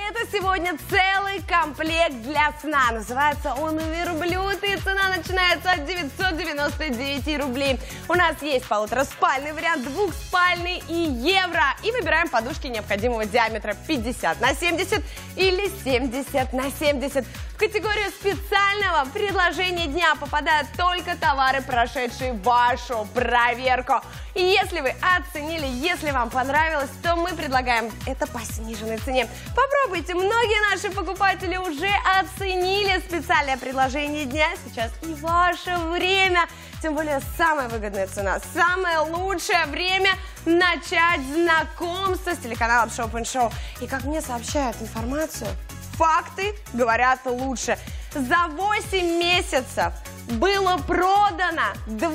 это сегодня целый комплект для сна. Называется он «Верблюд», и цена начинается от 999 рублей. У нас есть полутораспальный вариант, двухспальный и евро. И выбираем подушки необходимого диаметра 50 на 70 или 70 на 70. В категорию специального предложения дня попадают только товары, прошедшие вашу проверку. И если вы оценили, если вам понравилось, то мы предлагаем это по сниженной цене. Попробуйте, многие наши покупатели уже оценили специальное предложение дня. Сейчас и ваше время, тем более самая выгодная цена, самое лучшее время начать знакомство с телеканалом Shop & Show. И как мне сообщают информацию, факты говорят лучше. За 8 месяцев было продано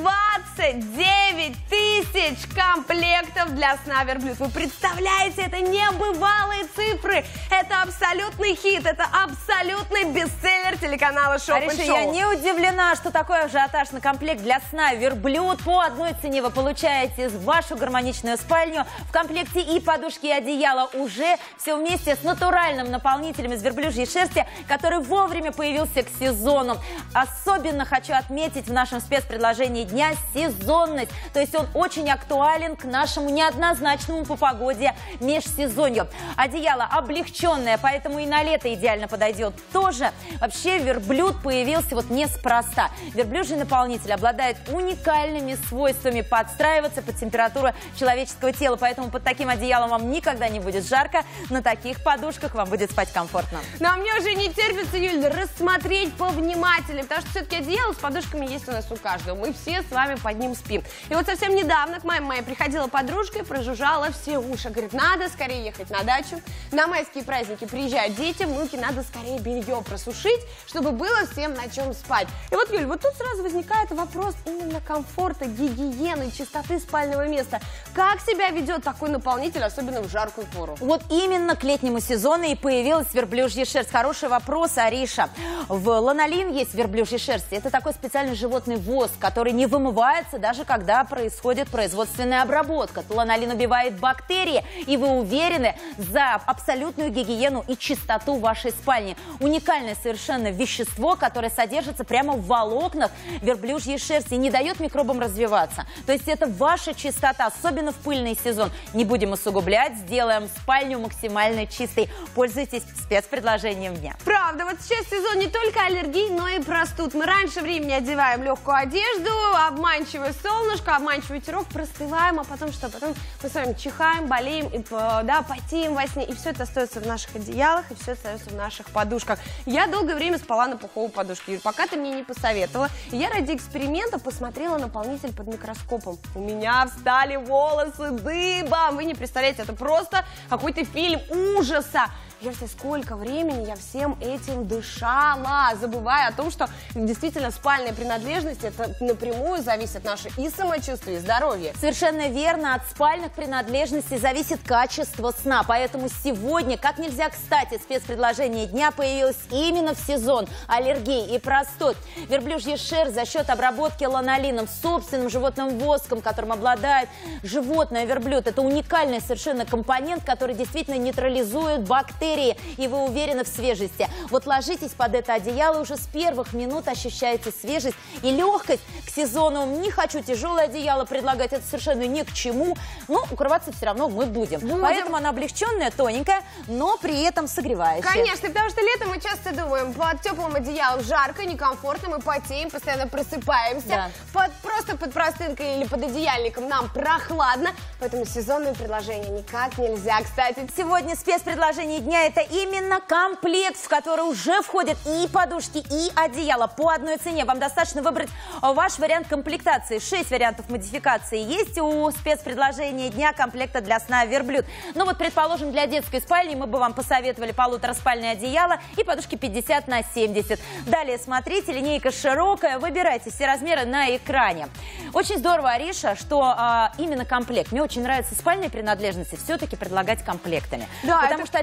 29 тысяч комплектов для сна «Верблюд». Вы представляете, это небывалые цифры. Это абсолютный хит, это абсолютный бестселлер телеканала Shop & Show. Я не удивлена, что такой ажиотаж на комплект для сна «Верблюд». По одной цене вы получаете вашу гармоничную спальню. В комплекте и подушки, и одеяло уже все вместе с натуральным наполнителем из верблюжьей шерсти, который вовремя появился к сезону. Особенно хочу отметить в нашем спецпредложении дня сезонность. То есть он очень актуален к нашему неоднозначному по погоде межсезонью. Одеяло облегченное, поэтому и на лето идеально подойдет тоже. Вообще верблюд появился вот неспроста. Верблюжий наполнитель обладает уникальными свойствами подстраиваться под температуру человеческого тела, поэтому под таким одеялом вам никогда не будет жарко, на таких подушках вам будет спать комфортно. Но мне уже не терпится, Юль, рассмотреть повнимательнее, потому что все-таки одеяло с подушками есть у нас у каждого. Мы все с вами под ним спим. И вот совсем недавно к маме моей приходила подружка и прожужжала все уши. Говорит, надо скорее ехать на дачу. На майские праздники приезжают дети, внуки, надо скорее белье просушить, чтобы было всем на чем спать. И вот, Юль, вот тут сразу возникает вопрос именно комфорта, гигиены, чистоты спального места. Как себя ведет такой наполнитель, особенно в жаркую пору? Вот именно к летнему сезону и появилась верблюжья шерсть. Хороший вопрос, Ариша. В ланолин есть верблюжья шерсть. Это такой специальный животный воск, который не вымывается, даже когда происходит производственная обработка. Ланолин убивает бактерии, и вы уверены за абсолютную гигиену и чистоту вашей спальни. Уникальное совершенно вещество, которое содержится прямо в волокнах верблюжьей шерсти и не дает микробам развиваться. То есть это ваша чистота, особенно в пыльный сезон. Не будем усугублять, сделаем спальню максимально чистой. Пользуйтесь спецпредложением дня. Правда, вот сейчас сезон не только аллергий, но и простуд. Мы раньше времени одеваем легкую одежду, обманчивое солнышко, обманчивый ветерок, простываем, а потом что? Потом мы с вами чихаем, болеем, и, да, потеем во сне, и все это остается в наших одеялах, и все остается в наших подушках. Я долгое время спала на пуховой подушке, Юль, пока ты мне не посоветовала. И я ради эксперимента посмотрела наполнитель под микроскопом. У меня встали волосы дыбом. Вы не представляете, это просто какой-то фильм ужаса. Представляете, сколько времени я всем этим дышала, забывая о том, что действительно спальная принадлежность, это напрямую зависит от нашей и самочувствия, и здоровья. Совершенно верно, от спальных принадлежностей зависит качество сна, поэтому сегодня, как нельзя кстати, спецпредложение дня появилось именно в сезон аллергий и простуд. Верблюжья шерсть за счет обработки ланолином, собственным животным воском, которым обладает животное верблюд, это уникальный совершенно компонент, который действительно нейтрализует бактерии, и вы уверены в свежести. Вот ложитесь под это одеяло, уже с первых минут ощущаете свежесть и легкость к сезону. Не хочу тяжелое одеяло предлагать, это совершенно ни к чему, но укрываться все равно мы будем. Поэтому она облегченная, тоненькая, но при этом согревающая. Конечно, потому что летом мы часто думаем, под теплым одеялом жарко, некомфортно, мы потеем, постоянно просыпаемся. Да. Просто под простынкой или под одеяльником нам прохладно, поэтому сезонные предложения никак нельзя. Кстати, сегодня спецпредложение дня — это именно комплект, в который уже входят и подушки, и одеяло по одной цене. Вам достаточно выбрать ваш вариант комплектации. 6 вариантов модификации есть у спецпредложения дня комплекта для сна «Верблюд». Ну вот, предположим, для детской спальни мы бы вам посоветовали полутораспальное одеяло и подушки 50 на 70. Далее смотрите, линейка широкая, выбирайте все размеры на экране. Очень здорово, Ариша, что именно комплект. Мне очень нравится спальные принадлежности все-таки предлагать комплектами. Да, потому что одинаковые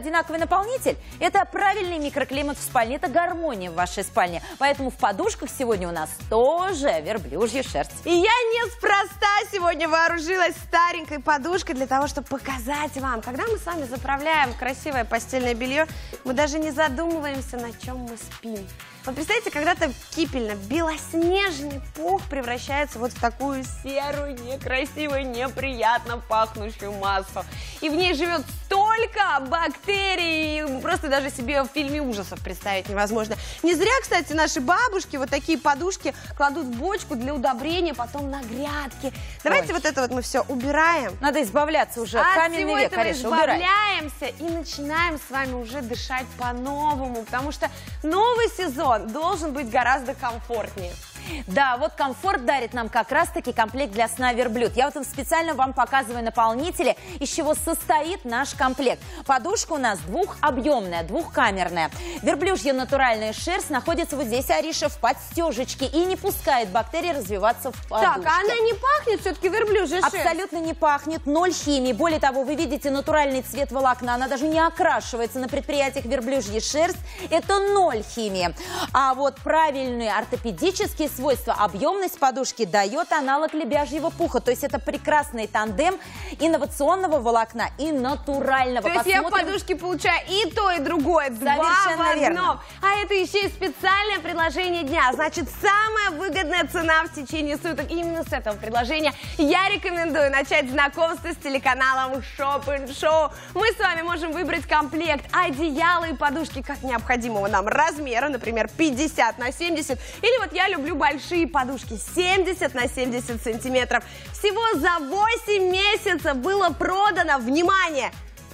наполнитель – это правильный микроклимат в спальне, это гармония в вашей спальне. Поэтому в подушках сегодня у нас тоже верблюжья шерсть. И я неспроста сегодня вооружилась старенькой подушкой для того, чтобы показать вам. Когда мы с вами заправляем красивое постельное белье, мы даже не задумываемся, на чем мы спим. Вот представьте, когда-то кипельно-белоснежный пух превращается вот в такую серую, некрасивую, неприятно пахнущую массу. И в ней живет столько бактерий, просто даже себе в фильме ужасов представить невозможно. Не зря, кстати, наши бабушки вот такие подушки кладут в бочку для удобрения потом на грядки. Давайте вот это вот мы все убираем. Надо избавляться уже. Каменный век, Ариша, убирай. Избавляемся и начинаем с вами уже дышать по-новому, потому что новый сезон должен быть гораздо комфортнее. Да, вот комфорт дарит нам как раз-таки комплект для сна верблюд. Я вот специально вам показываю наполнители, из чего состоит наш комплект. Подушка у нас двухобъемная, двухкамерная. Верблюжья натуральная шерсть находится вот здесь, Ариша, в подстежечке и не пускает бактерии развиваться в подушке. Так, а она не пахнет все-таки верблюжья шерсть? Абсолютно не пахнет, ноль химии. Более того, вы видите натуральный цвет волокна, она даже не окрашивается на предприятиях верблюжья шерсть. Это ноль химии. А вот правильные ортопедические свойства, объемность подушки дает аналог лебяжьего пуха. То есть это прекрасный тандем инновационного волокна и натурального. То есть я в подушке получаю и то, и другое. Совершенно два в верно. одном. А это еще и специальное предложение дня. Значит, самая выгодная цена в течение суток. И именно с этого предложения я рекомендую начать знакомство с телеканалом Shop and Show. Мы с вами можем выбрать комплект одеяла и подушки как необходимого нам размера, например, 50 на 70. Или вот я люблю большие подушки 70 на 70 сантиметров. Всего за 8 месяцев было продано, внимание,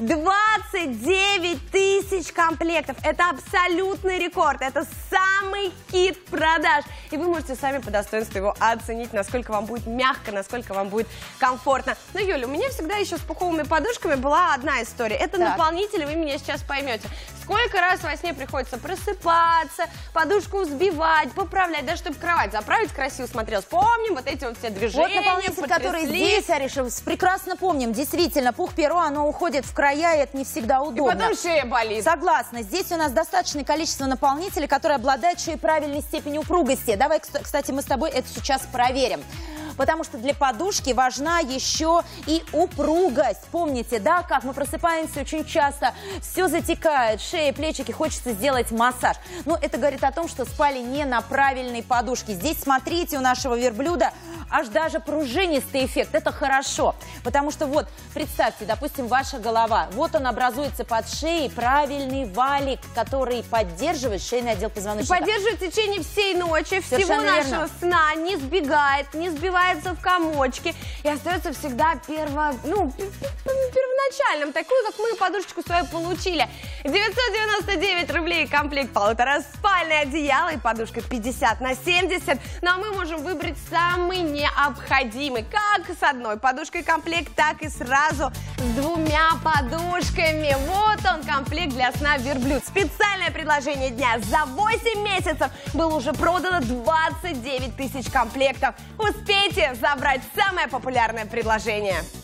29 тысяч комплектов. Это абсолютный рекорд. Это самый хит продаж. И вы можете сами по достоинству его оценить, насколько вам будет мягко, насколько вам будет комфортно. Но, Юля, у меня всегда еще с пуховыми подушками была одна история. Это наполнитель, вы меня сейчас поймете. Сколько раз во сне приходится просыпаться, подушку взбивать, поправлять, даже чтобы кровать заправить красиво смотрелась. Помним вот эти вот все движения. Вот наполнитель, который здесь, Ариша, прекрасно помним. Действительно, пух-перо, оно уходит в края, и это не всегда удобно. И потом шея болит. Согласна. Здесь у нас достаточное количество наполнителей, которые обладают еще и правильной степенью упругости. Давай, кстати, мы с тобой это сейчас проверим. Потому что для подушки важна еще и упругость. Помните, да, как мы просыпаемся очень часто, все затекает, шея, плечики, хочется сделать массаж. Но это говорит о том, что спали не на правильной подушке. Здесь, смотрите, у нашего верблюда аж даже пружинистый эффект. Это хорошо, потому что вот, представьте, допустим, ваша голова. Вот он образуется под шеей, правильный валик, который поддерживает шейный отдел позвоночника. И поддерживает в течение всей ночи, всего нашего сна, не сбегает, не сбивается в комочки и остается всегда первоначальным, такую, как мы подушечку свою получили. 999 рублей комплект полутораспальное одеяло и подушка 50 на 70. Но мы можем выбрать самый необходимый, как с одной подушкой комплект, так и сразу с двумя подушками. Вот он, комплект для сна верблюд. Специальное предложение дня. За 8 месяцев было уже продано 29 тысяч комплектов. Успейте забрать самое популярное предложение.